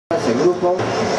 el grupo.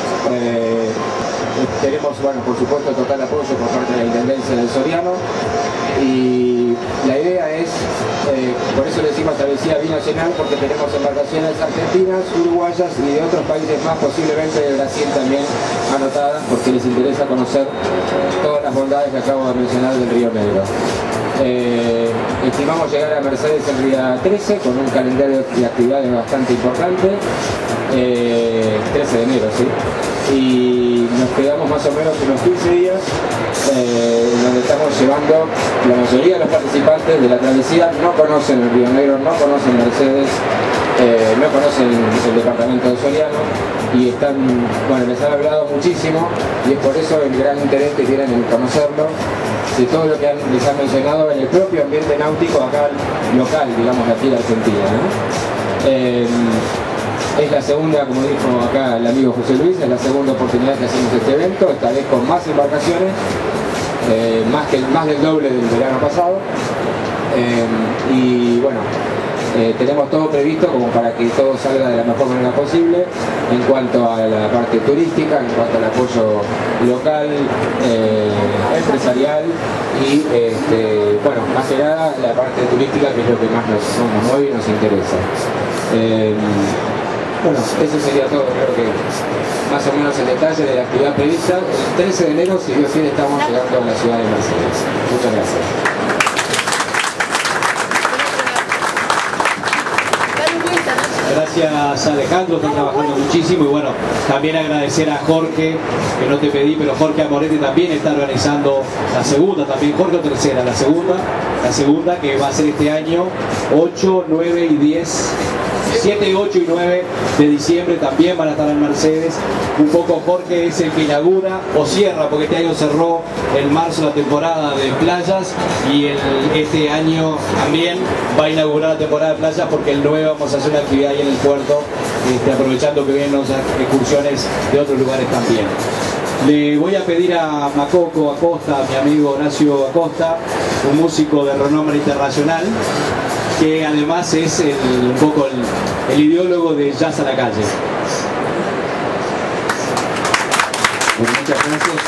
Tenemos, bueno, por supuesto, total apoyo por parte de la Intendencia del Soriano, y la idea es, por eso le decimos travesía binacional, porque tenemos embarcaciones argentinas, uruguayas y de otros países más, posiblemente de Brasil también anotadas, porque les interesa conocer todas las bondades que acabo de mencionar del Río Negro. Estimamos llegar a Mercedes el día 13 con un calendario de actividades bastante importante, 13 de enero, ¿sí? Y nos quedamos más o menos unos 15 días donde estamos llevando, la mayoría de los participantes de la travesía no conocen el Río Negro, no conocen Mercedes, no conocen el departamento de Soriano, y están, bueno, les han hablado muchísimo, y es por eso el gran interés que tienen en conocerlo, de todo lo que les han mencionado en el propio ambiente náutico acá local, digamos, aquí en Argentina, ¿no? Es la segunda, como dijo acá el amigo José Luis, es la segunda oportunidad que hacemos este evento, esta vez con más embarcaciones, más del doble del verano pasado, y bueno, tenemos todo previsto como para que todo salga de la mejor manera posible en cuanto a la parte turística, en cuanto al apoyo local, empresarial y bueno, más que nada la parte turística, que es lo que más nos mueve y nos interesa. Bueno, eso sería todo, creo que más o menos el detalle de la actividad prevista. El 13 de enero, si Dios quiere, estamos llegando a la ciudad de Mercedes. Muchas gracias. Gracias, Alejandro, está trabajando muchísimo, y bueno, también agradecer a Jorge, que no te pedí, pero Jorge Amorete también está organizando la segunda, también Jorge o tercera, la segunda que va a ser este año 8, 9 y 10. 7, 8 y 9 de diciembre también van a estar en Mercedes. Un poco Jorge es el que inaugura o cierra, porque este año cerró en marzo la temporada de playas, y este año también va a inaugurar la temporada de playas, porque el 9 vamos a hacer una actividad ahí en el puerto, aprovechando que vienen otras excursiones de otros lugares también. Le voy a pedir a Macoco Acosta, mi amigo Horacio Acosta, un músico de renombre internacional, que además es un poco el ideólogo de Jazz a la Calle. Bueno, muchas gracias.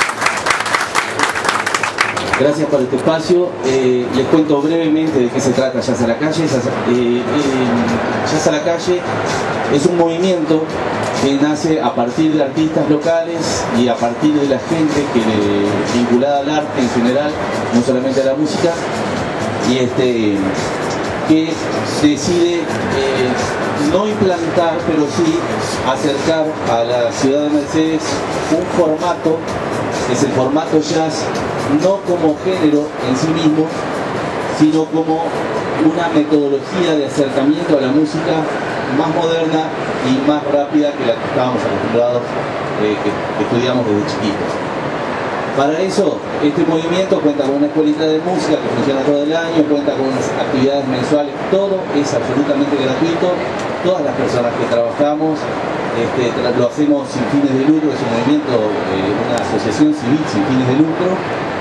Gracias por este espacio. Les cuento brevemente de qué se trata Jazz a la Calle. Jazz a la Calle es un movimiento que nace a partir de artistas locales y a partir de la gente vinculada al arte en general, no solamente a la música, y que decide no implantar, pero sí acercar a la ciudad de Mercedes un formato, que es el formato jazz, no como género en sí mismo, sino como una metodología de acercamiento a la música más moderna y más rápida que la que estábamos acostumbrados, que estudiamos desde chiquitos. Para eso, este movimiento cuenta con una escuelita de música que funciona todo el año, cuenta con unas actividades mensuales, todo es absolutamente gratuito. Todas las personas que trabajamos lo hacemos sin fines de lucro, es un movimiento, una asociación civil sin fines de lucro.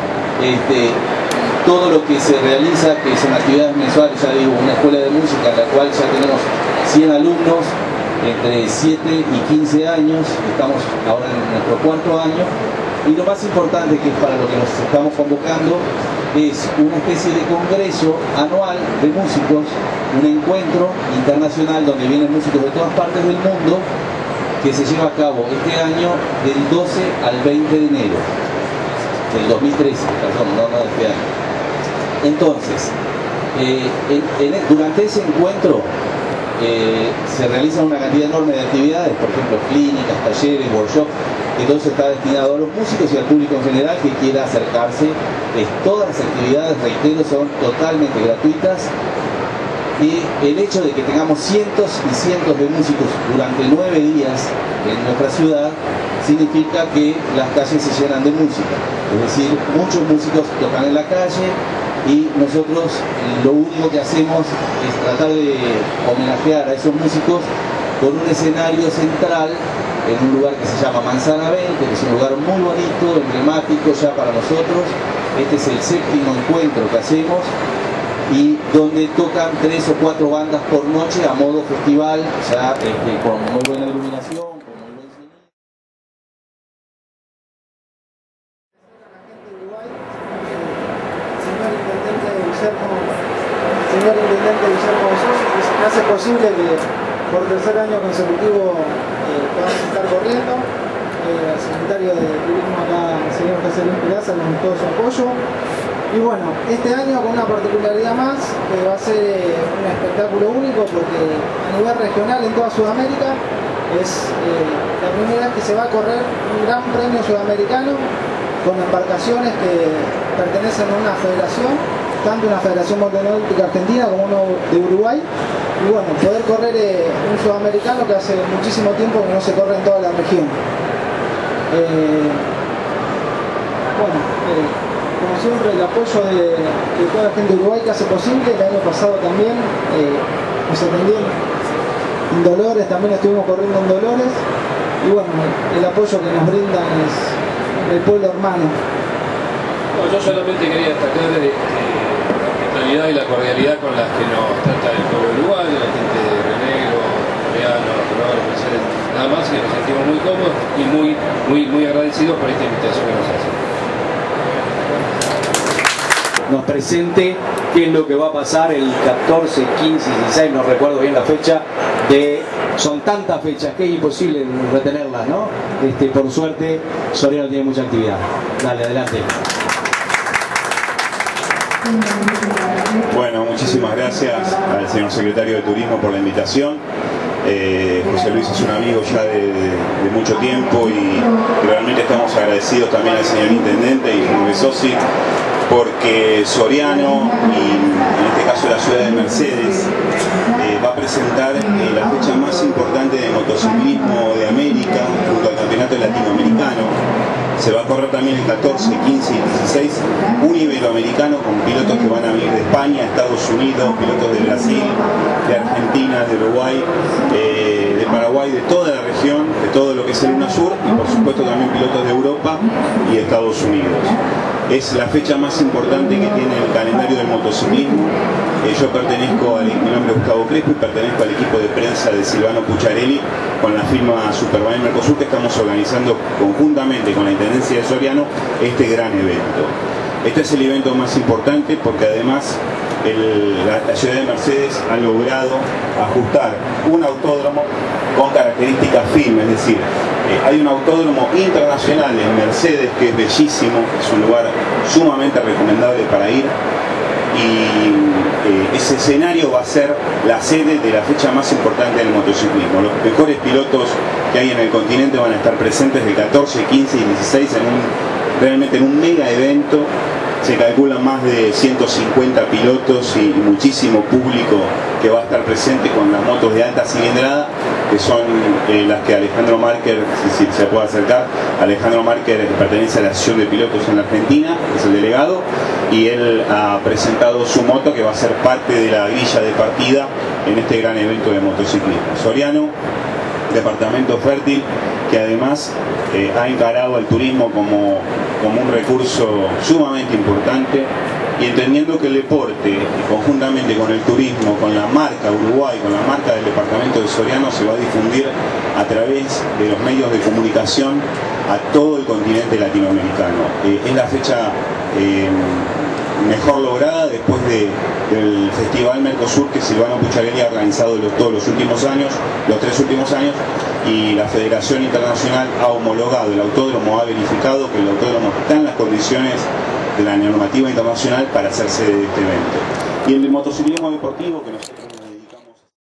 Todo lo que se realiza, que son actividades mensuales, ya digo, una escuela de música en la cual ya tenemos 100 alumnos entre 7 y 15 años, estamos ahora en nuestro cuarto año. Y lo más importante, que es para lo que nos estamos convocando, es una especie de congreso anual de músicos, un encuentro internacional donde vienen músicos de todas partes del mundo, que se lleva a cabo este año del 12 al 20 de enero del 2013, perdón, no de este año. Entonces, durante ese encuentro se realizan una cantidad enorme de actividades, por ejemplo, clínicas, talleres, workshops, que todo eso está destinado a los músicos y al público en general que quiera acercarse. Todas las actividades, reitero, son totalmente gratuitas, y el hecho de que tengamos cientos y cientos de músicos durante 9 días en nuestra ciudad significa que las calles se llenan de música, es decir, muchos músicos tocan en la calle, y nosotros lo único que hacemos es tratar de homenajear a esos músicos con un escenario central en un lugar que se llama Manzana 20, que es un lugar muy bonito, emblemático ya para nosotros. Este es el 7º encuentro que hacemos, y donde tocan 3 o 4 bandas por noche a modo festival, ya con muy buena iluminación, con muy buen hace posible que por tercer año consecutivo podamos estar corriendo. Al secretario de Turismo acá, el señor José Luis Peraza, con todo su apoyo. Y bueno, este año con una particularidad más, que va a ser un espectáculo único porque a nivel regional en toda Sudamérica es la primera vez que se va a correr un gran premio sudamericano con embarcaciones que pertenecen a una federación, tanto una federación motonáutica argentina como uno de Uruguay. Y bueno, poder correr un sudamericano que hace muchísimo tiempo que no se corre en toda la región. Como siempre, el apoyo de toda la gente de Uruguay que hace posible. El año pasado también nos atendieron en Dolores, también estuvimos corriendo en Dolores. Y bueno, el apoyo que nos brindan es el pueblo hermano. No, yo solamente quería destacar la hospitalidad y la cordialidad con las que nos trata el pueblo uruguayo, la gente de Río Negro, Coreano, Mercedes, nada más, que nos sentimos muy cómodos y muy agradecidos por esta invitación que nos hacen. Nos presente qué es lo que va a pasar el 14, 15, 16, no recuerdo bien la fecha, son tantas fechas que es imposible retenerlas, ¿no? Por suerte, Soriano tiene mucha actividad. Dale, adelante. Bueno, muchísimas gracias al señor secretario de Turismo por la invitación. José Luis es un amigo ya de mucho tiempo y realmente estamos agradecidos también al señor intendente y Jorge Sosi, porque Soriano y en este caso la ciudad de Mercedes va a presentar la fecha más importante de motociclismo de América junto al campeonato latinoamericano. Se va a correr también el 14, 15 y 16, un iberoamericano con pilotos que van a venir de España, Estados Unidos, pilotos de Brasil, de Argentina, de Uruguay, de Paraguay, de toda la región, de todo lo que es el UNASUR y por supuesto también pilotos de Europa y de Estados Unidos. Es la fecha más importante que tiene el calendario del motociclismo. Yo pertenezco, mi nombre es Gustavo Crespo y pertenezco al equipo de prensa de Silvano Pucciarelli con la firma Superbike Mercosur, que estamos organizando conjuntamente con la Intendencia de Soriano este gran evento. Este es el evento más importante porque además la ciudad de Mercedes ha logrado ajustar un autódromo con características firmes, es decir, hay un autódromo internacional en Mercedes que es bellísimo, es un lugar sumamente recomendable para ir y ese escenario va a ser la sede de la fecha más importante del motociclismo. Los mejores pilotos que hay en el continente van a estar presentes el 14, 15 y 16 realmente en un mega evento. Se calculan más de 150 pilotos y muchísimo público que va a estar presente con las motos de alta cilindrada, que son las que Alejandro Márquez, si se puede acercar, Alejandro Márquez pertenece a la Asociación de Pilotos en la Argentina, es el delegado, y él ha presentado su moto que va a ser parte de la grilla de partida en este gran evento de motociclismo. Soriano, departamento fértil, que además ha encarado al turismo como un recurso sumamente importante y entendiendo que el deporte, conjuntamente con el turismo, con la marca Uruguay, con la marca del departamento de Soriano, se va a difundir a través de los medios de comunicación a todo el continente latinoamericano. Es la fecha mejor lograda después del Festival Mercosur que Silvano Pucciarelli ha organizado todos los últimos años, los 3 últimos años, y la Federación Internacional ha homologado, el autódromo ha verificado que el autódromo está en las condiciones de la normativa internacional para hacerse de este evento. Y el motociclismo deportivo que nosotros nos dedicamos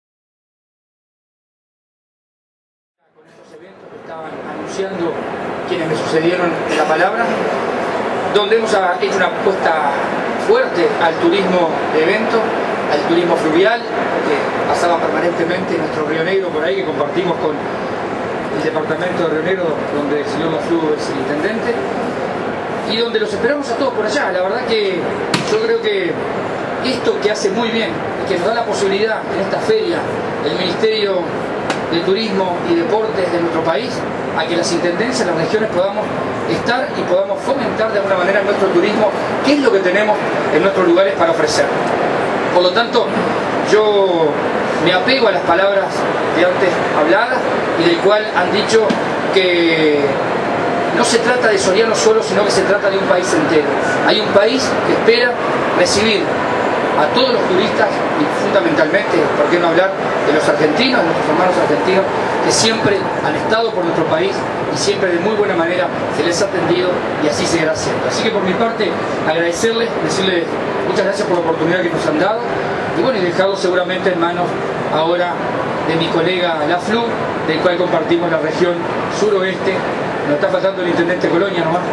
con estos eventos que estaban anunciando quienes me sucedieron la palabra, donde hemos hecho una apuesta fuerte al turismo de evento, al turismo fluvial, que pasaba permanentemente nuestro Río Negro por ahí, que compartimos con el departamento de Río Negro, donde el señor Laflú es el intendente, y donde los esperamos a todos por allá. La verdad que yo creo que esto que hace muy bien, y que nos da la posibilidad en esta feria, el Ministerio de Turismo y Deportes de nuestro país, a que las intendencias, las regiones podamos estar y podamos fomentar de alguna manera nuestro turismo, que es lo que tenemos en nuestros lugares para ofrecer. Por lo tanto, yo me apego a las palabras de antes habladas y del cual han dicho que no se trata de Soriano solo, sino que se trata de un país entero. Hay un país que espera recibir a todos los turistas y fundamentalmente, por qué no hablar de los argentinos, de nuestros hermanos argentinos, que siempre han estado por nuestro país y siempre de muy buena manera se les ha atendido y así seguirá siendo. Así que por mi parte, agradecerles, decirles muchas gracias por la oportunidad que nos han dado y bueno, y dejarlo seguramente en manos ahora de mi colega La Flu, del cual compartimos la región suroeste. Nos está faltando el intendente Colonia nomás.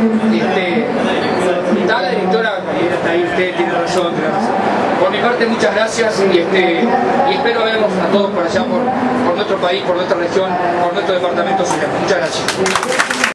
Está la directora, está ahí, usted tiene razón, Por mi parte, muchas gracias y espero verlos a todos por allá, por nuestro país, por nuestra región, por nuestro departamento sureño. Muchas gracias.